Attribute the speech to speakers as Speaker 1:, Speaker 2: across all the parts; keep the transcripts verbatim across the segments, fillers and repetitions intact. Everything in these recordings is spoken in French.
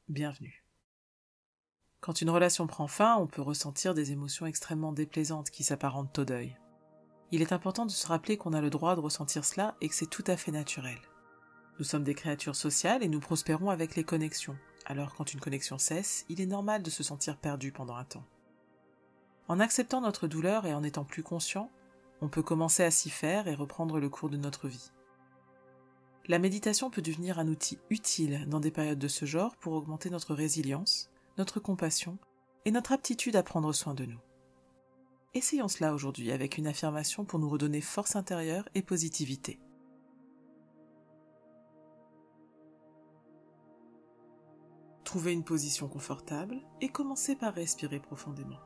Speaker 1: bienvenue. Quand une relation prend fin, on peut ressentir des émotions extrêmement déplaisantes qui s'apparentent au deuil. Il est important de se rappeler qu'on a le droit de ressentir cela et que c'est tout à fait naturel. Nous sommes des créatures sociales et nous prospérons avec les connexions. Alors quand une connexion cesse, il est normal de se sentir perdu pendant un temps. En acceptant notre douleur et en étant plus conscient, on peut commencer à s'y faire et reprendre le cours de notre vie. La méditation peut devenir un outil utile dans des périodes de ce genre pour augmenter notre résilience, notre compassion et notre aptitude à prendre soin de nous. Essayons cela aujourd'hui avec une affirmation pour nous redonner force intérieure et positivité. Trouvez une position confortable et commencez par respirer profondément.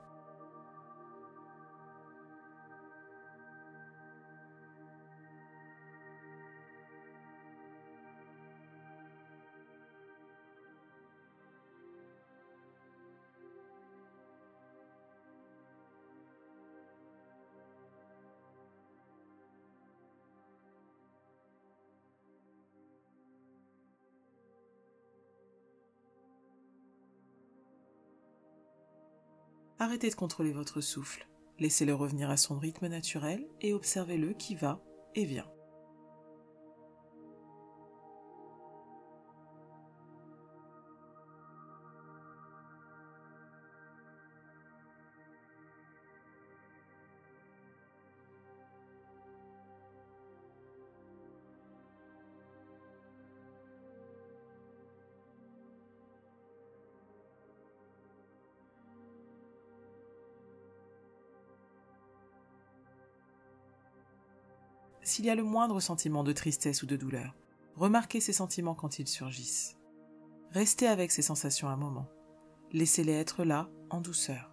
Speaker 1: Arrêtez de contrôler votre souffle, laissez-le revenir à son rythme naturel et observez-le qui va et vient. S'il y a le moindre sentiment de tristesse ou de douleur, remarquez ces sentiments quand ils surgissent. Restez avec ces sensations un moment. Laissez-les être là, en douceur.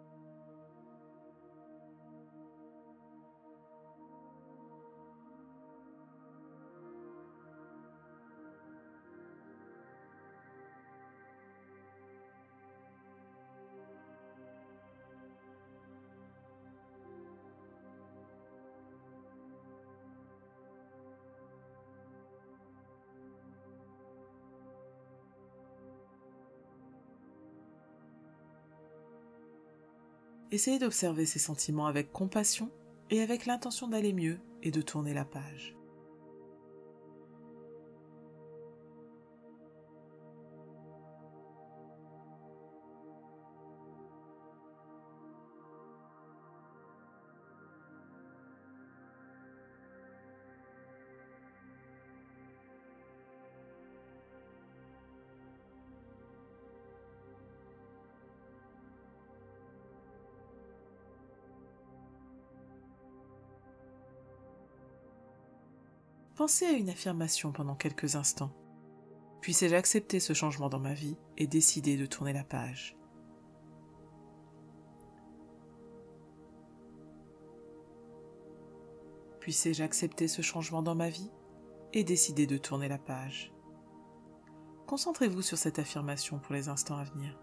Speaker 1: Essayez d'observer ces sentiments avec compassion et avec l'intention d'aller mieux et de tourner la page. Pensez à une affirmation pendant quelques instants. Puissé-je accepter ce changement dans ma vie et décider de tourner la page? Puissé-je accepter ce changement dans ma vie et décider de tourner la page? Concentrez-vous sur cette affirmation pour les instants à venir.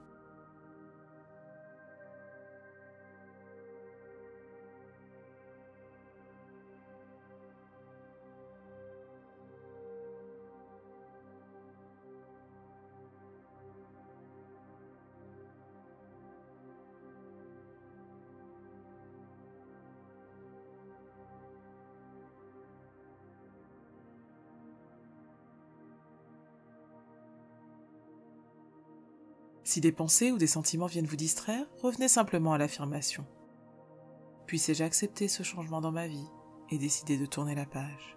Speaker 1: Si des pensées ou des sentiments viennent vous distraire, revenez simplement à l'affirmation. Puissé-je accepter ce changement dans ma vie et décider de tourner la page?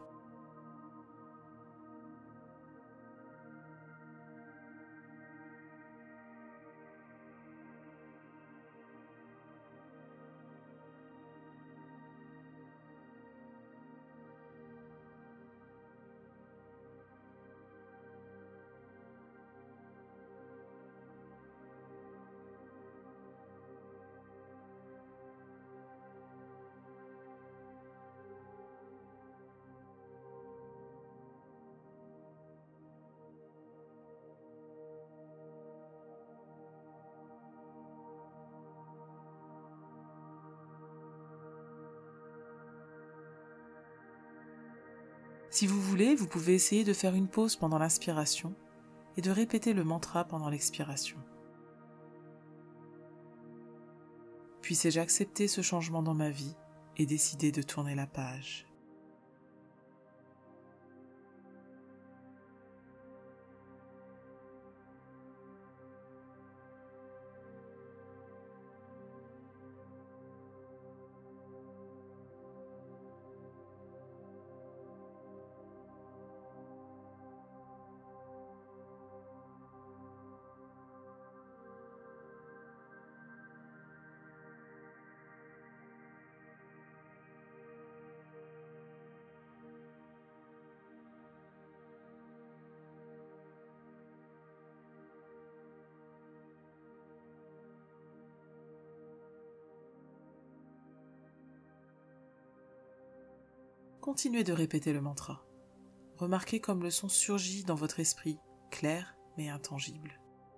Speaker 1: Si vous voulez, vous pouvez essayer de faire une pause pendant l'inspiration et de répéter le mantra pendant l'expiration. Puissé-je accepter ce changement dans ma vie et décider de tourner la page. Continuez de répéter le mantra. Remarquez comme le son surgit dans votre esprit, clair mais intangible.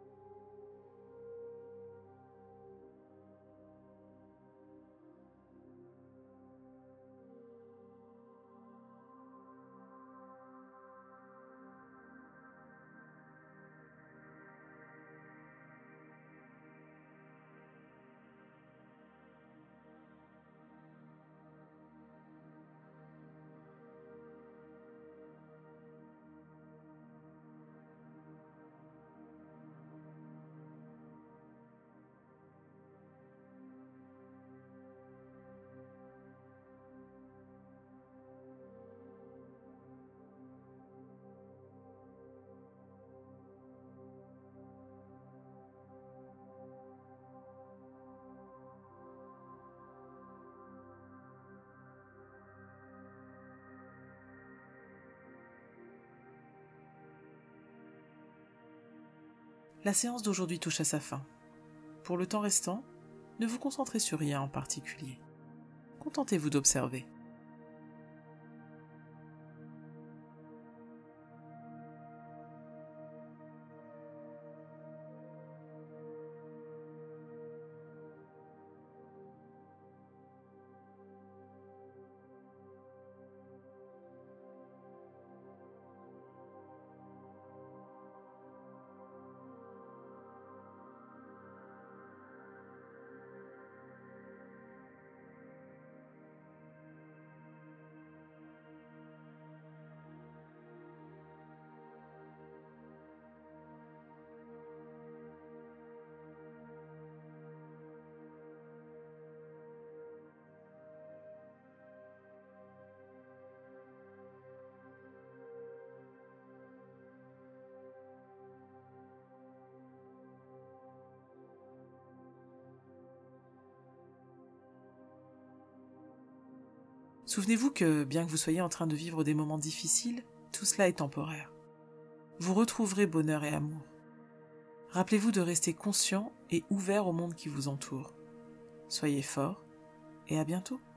Speaker 1: La séance d'aujourd'hui touche à sa fin. Pour le temps restant, ne vous concentrez sur rien en particulier. Contentez-vous d'observer. Souvenez-vous que, bien que vous soyez en train de vivre des moments difficiles, tout cela est temporaire. Vous retrouverez bonheur et amour. Rappelez-vous de rester conscient et ouvert au monde qui vous entoure. Soyez fort et à bientôt.